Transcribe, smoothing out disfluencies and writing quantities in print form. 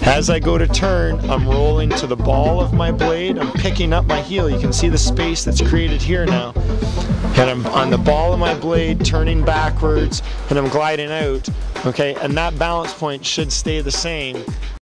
As I go to turn, I'm rolling to the ball of my blade. I'm picking up my heel. You can see the space that's created here now. And I'm on the ball of my blade, turning backwards, and I'm gliding out. Okay, and that balance point should stay the same.